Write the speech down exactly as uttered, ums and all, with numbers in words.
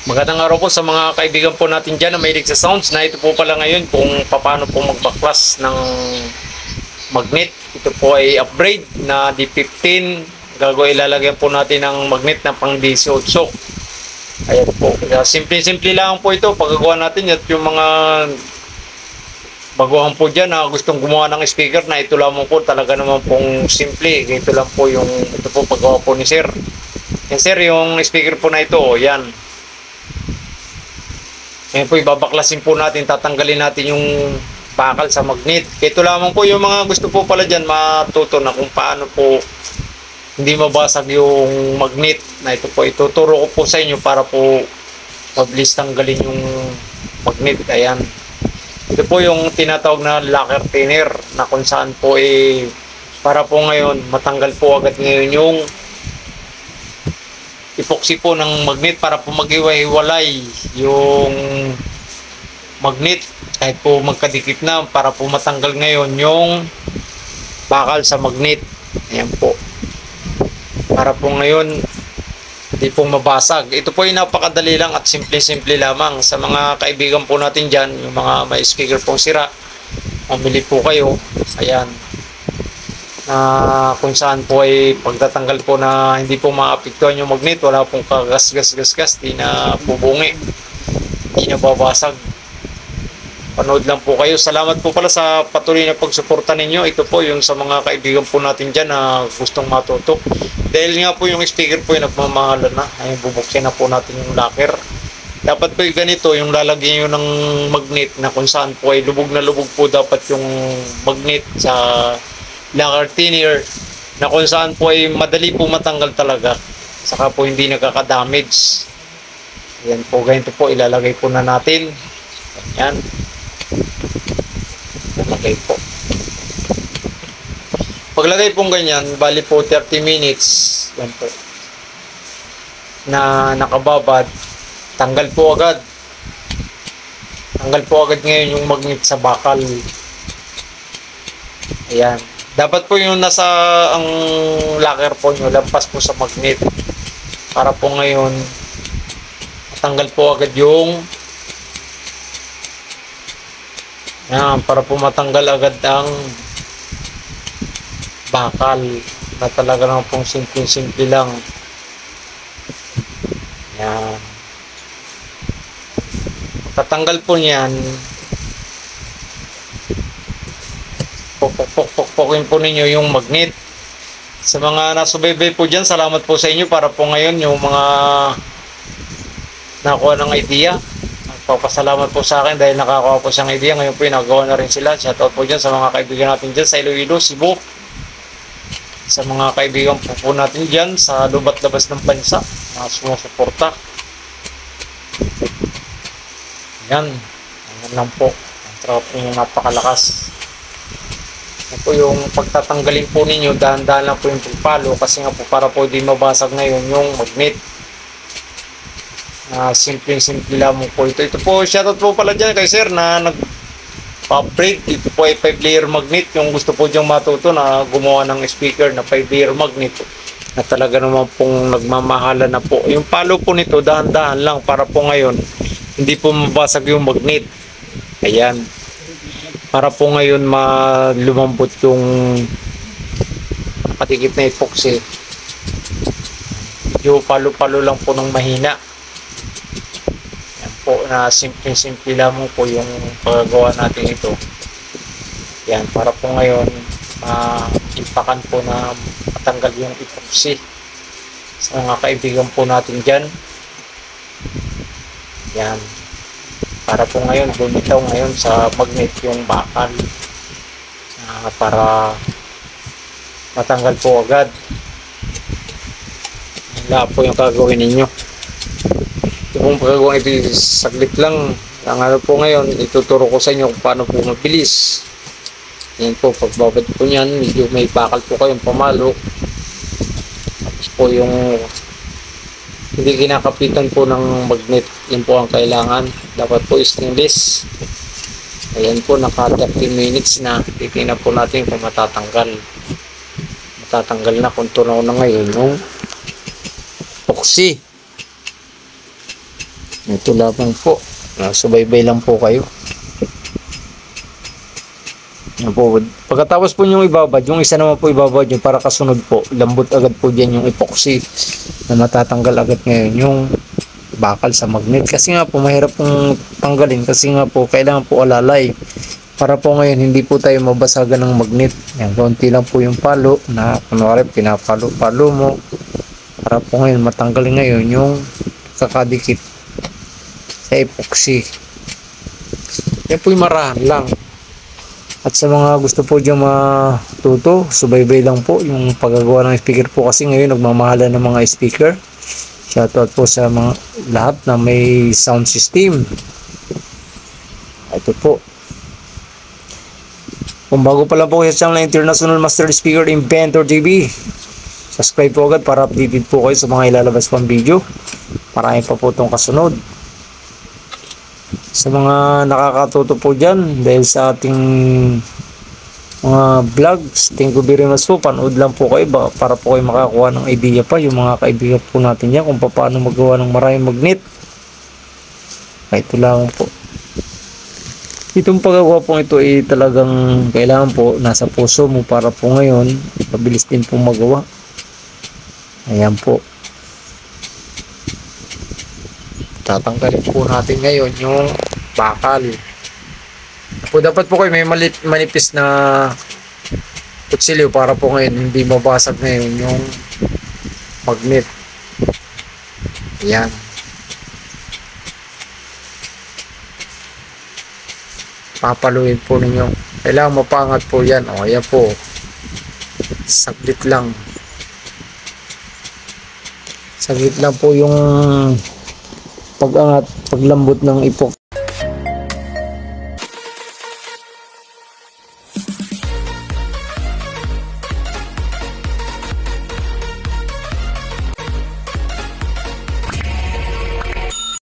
Magandang araw po sa mga kaibigan po natin dyan na mahilig sa sounds na ito po pala ngayon kung paano po magbaklas ng magnet. Ito po ay upgrade na D fifteen. Gagawin ilalagyan po natin ng magnet na pang D eighteen. Ayan po. Simple-simple lang po ito pagkagawa natin at yung mga baguhan po dyan na gustong gumawa ng speaker na ito lamang po talaga naman pong simple. Ito lang po yung ito po paggawa po ni Sir. Yan Sir, yung speaker po na ito, yan. Ngayon po ibabaklasin po natin, tatanggalin natin yung bakal sa magnet. Ito lamang po yung mga gusto po pala dyan matuto na kung paano po hindi mabasag yung magnet na ito po. Ituturo ko po sa inyo para po mabilis tanggalin yung magnet. Ayan. Ito po yung tinatawag na lacquer thinner na kung saan po eh para po ngayon matanggal po agad ngayon yung epoxy po ng magnet para po mag-iwa-hiwalay yung magnet kahit po magkadikit na para po matanggal ngayon yung bakal sa magnet. Ayan po. Para po ngayon hindi po mabasag. Ito po ay napakadali lang at simple-simple lamang sa mga kaibigan po natin dyan, yung mga may speaker pong sira. Mamili po kayo. Ayan. Na kung saan po ay pagtatanggal po na hindi po maapektuhan yung magnet, wala pong kagas-gas-gas-gas, di na bubungi, di na babasag. Panood lang po kayo. Salamat po pala sa patuloy na pagsuporta ninyo. Ito po yung sa mga kaibigan po natin dyan na gustong matuto. Dahil nga po yung speaker po yung nagmamahalan na. Ay, bubuksin na po natin yung lacquer. Dapat po yung ganito, yung lalagyan nyo ng magnet na kung saan po ay lubog na lubog po dapat yung magnet sa lacquer thinner na kung saan po ay madali po matanggal talaga. Saka po hindi nagkaka-damage. Ayan po, ganito po ilalagay po na natin. Ayan. Ilalagay po. Paglagay pong ganyan, bali po thirty minutes, yan po, na nakababad, tanggal po agad. Tanggal po agad ngayon yung magnet sa bakal. Ayan. Dapat po yung nasa ang lacquer po nyo, lampas po sa magnet. Para po ngayon, matanggal po agad yung ayan, para po matanggal agad ang bakal na talaga naman pong simple-simple lang. Yan. Tatanggal po niyan, pok-pok-pok-pokin po ninyo yung magnet. Sa mga nasubaybay po dyan, salamat po sa inyo para po ngayon yung mga nakuha ng idea. Papasalamat po sa akin dahil nakakuha po siyang idea. Ngayon po yung nagawa na rin sila. Shoutout po dyan sa mga kaibigan natin dyan sa Iloilo, Cebu. Sa mga kaibigan po po natin dyan sa lubat-labas ng bansa na sumusuporta. Yan. Yan lang po. Ang trap yung napakalakas. Yan po yung pagtatanggalin po ninyo. Dahan-dahan lang po yung pagpalo kasi nga po para po di mabasag ngayon yung magnet. Uh, simple-simple lamang po ito. Ito po, shoutout po pala dyan kay Sir na nag-upgrade. Ito po ay five layer magnet. Yung gusto po diyang matuto na gumawa ng speaker na five layer magnet na talaga naman pong nagmamahala na po. Yung palo po nito, dahan-dahan lang para po ngayon hindi po mabasag yung magnet. Ayan. Para po ngayon malumambot yung patikit na epoxy. Yung palo-palo lang po ng mahina. Po na simple-simple lamang po yung paggagawa natin ito. Yan, para po ngayon ma-impakan uh, po na matanggal yung epoxy sa mga kaibigan po natin dyan. Yan, para po ngayon bumitaw ngayon sa magnet yung bakal uh, para matanggal po agad. Wala po yung gagawin ninyo. Kung pagkagawa ito saglit lang, ang ano po ngayon, ituturo ko sa inyo kung paano po mabilis. Yan po, pagbabad po niyan, medyo may bakal po kayong pamalo. Tapos po yung hindi kinakapitan po ng magnet, yan po ang kailangan. Dapat po stainless. Ayan po, naka thirty minutes na. Titingnan po natin kung matatanggal. Matatanggal na kung tunaw na ngayon yung epoxy. Ito lamang po. Nasubaybay lang po kayo. Yan po. Pagkatapos po yung ibabad, yung isa naman po ibabad yung para kasunod po. Lambot agad po dyan yung epoxy na matatanggal agad ngayon yung bakal sa magnet. Kasi nga po mahirap pong tanggalin kasi nga po kailangan po alalay. Para po ngayon hindi po tayo mabasagan ng magnet. Yan, konti lang po yung palo na kunwari pinapalo-palo mo. Para po ngayon matanggalin ngayon yung kakadikit sa epoxy. Yan po yung marahan lang. At sa mga gusto po dyan matuto, subaybay lang po yung paggagawa ng speaker po kasi ngayon nagmamahalan ng mga speaker. Shoutout po sa mga lahat na may sound system. Ito po. Kung bago pa lang po kayo sa channel International Master Speaker Inventor T V, subscribe po agad para updated po kayo sa mga ilalabas pang video. Marami pa po itong kasunod. Sa mga nakakatuto po dyan dahil sa ating mga vlogs, thank you very much po. Panood lang po kayo ba, para po kayo makakuha ng idea pa yung mga kaibigan po natin dyan kung paano magawa ng maraming magnet. Ito lang po. Itong paggawa po ito ay talagang kailangan po nasa puso mo para po ngayon mabilis din po magawa. Ayan po. Tatanggalin po natin ngayon yung bakal. Po dapat po kayo may malit, manipis na kutsilyo para po ngayon hindi mabasag ngayon yung magnet. Ayan. Papaluin po ninyo. Kailangan mapangat po yan. O, ayan po. Saglit lang. Saglit lang po yung pag-angat, paglambot ng epoxy.